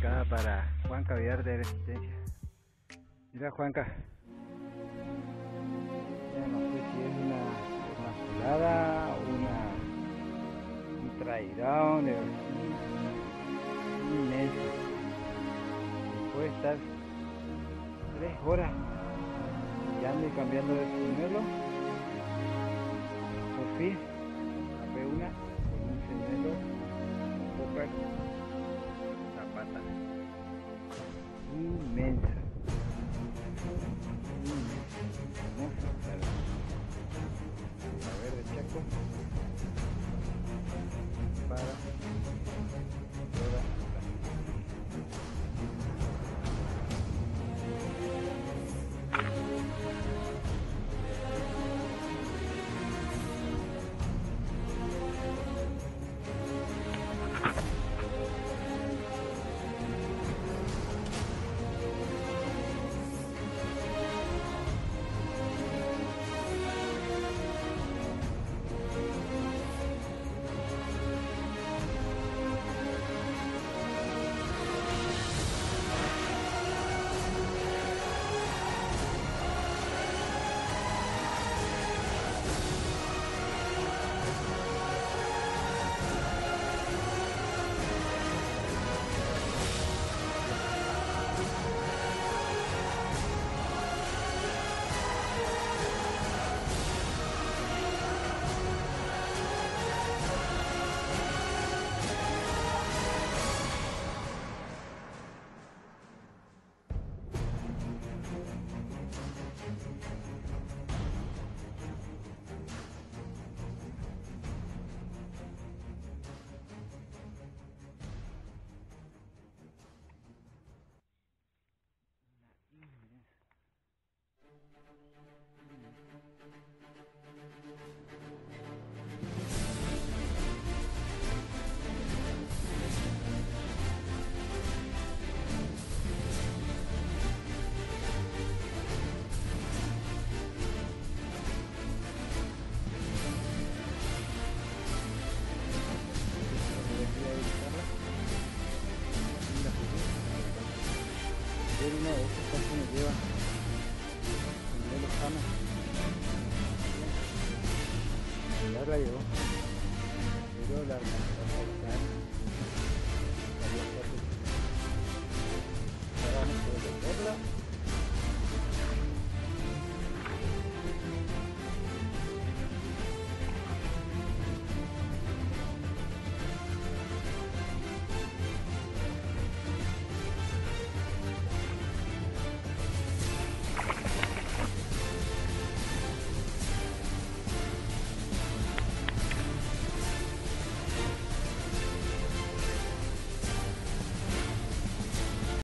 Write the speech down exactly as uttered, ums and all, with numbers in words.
indicada para Juanca Villar de Resistencia. Mira, Juanca, ya no sé si es una, una colada, una, un traidón, inmenso. Puede estar tres horas tirando y cambiando de señuelo. Por fin tapé una con un señuelo Popper Zapata inmensa, inmensa, hermosa, claro. La verde chaco para toda la una de estas casi me lleva con los jamas. Ya la llevó, pero la alcanzó a